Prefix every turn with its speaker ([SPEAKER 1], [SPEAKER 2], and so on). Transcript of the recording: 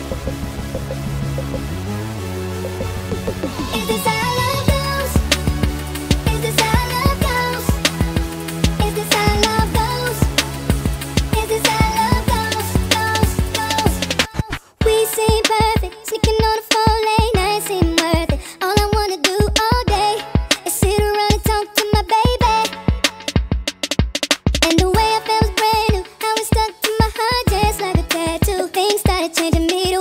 [SPEAKER 1] Is this how love goes? Is this how love goes? Is this how love goes? Is this how love goes? We seem perfect, sneaking on a 4-lane, I ain't seem worth it. All I wanna do all day is sit around and talk to my baby. And the way I felt was brand new, how it stuck to my heart just like a tattoo. Things started changing me to